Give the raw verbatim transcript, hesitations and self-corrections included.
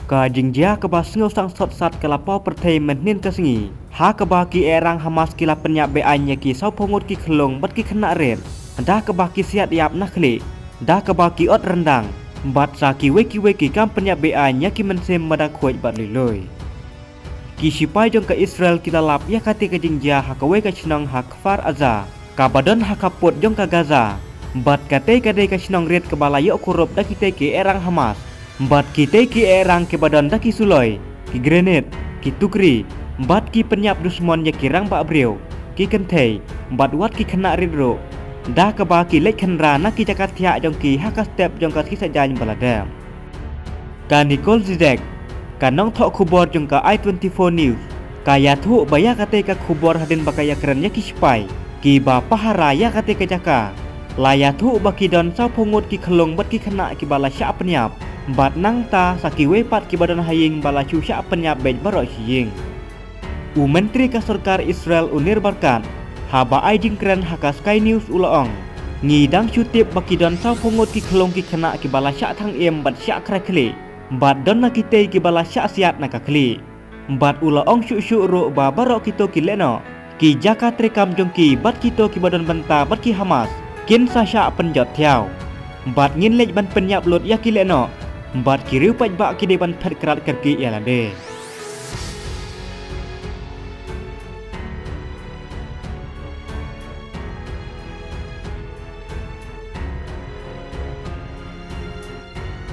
Ka jingjia ke basngau sang sot sat ke lapau perthai menin ke sengi. Ha ke baki erang Hamas kila penyap beanya ki sau pongut ki kelong bat ki kena red. Dah ke baki siat yap nak klik. Dah ke baki ot rendang. Bat saki weki weki kam penyap beanya ki mensem madak kuat bat liloi. Ki sipai jong ke Israel kita lap ya kati ke jingjia ha ke weka chnong ha kfar aza. Ka badan ha kaput jong ke Gaza. Bat kate kade ke chnong red ke balayo kurup dah kita ki erang Hamas. Bat kita ki erang ke badan dah ki suloi. Ki grenade, ki tukri. Bat ki penyap dusmon ya kirang bak briau. Ki kentai. Bat wat ki kena ridro. Dah ke baki lek kenra nak ki jakat tiak jong ki haka step jong ka ki sajanya baladam. Ka Nicole Zizek. Ka nong thok kubor jong ka i twenty four News. Ka ya thu baya kate ka kubor hadin bakaya keren ya ki sipai. Ki ba pahara ya kate ka jaka. Laya thu baki don sau pungut ki kelong bat ki kena ki bala syak penyap. Bat nang ta saki wepat ki badan haying bala cu syak penyap bej barok siying. U Menteri ka Sarkar Israel unir barkan. Haba ai jing keren haka Sky News ulaong. Ngidang cutip baki don sau pungut ki kelong ki kena ki bala syak thang em bat syak krakli. Bat don na kita ki bala syak siat na kakli. Bat ulaong syuk syuk ro ba barok kito ki leno. Ki jaka trekam jong ki bat kito ki badan benta bat ki Hamas. Kin sa syak penjot tiaw. Bat ngin lej ban penyap lot ya ki leno. Bat ki riu paj bak ki de ban phat krat kerki ya lade.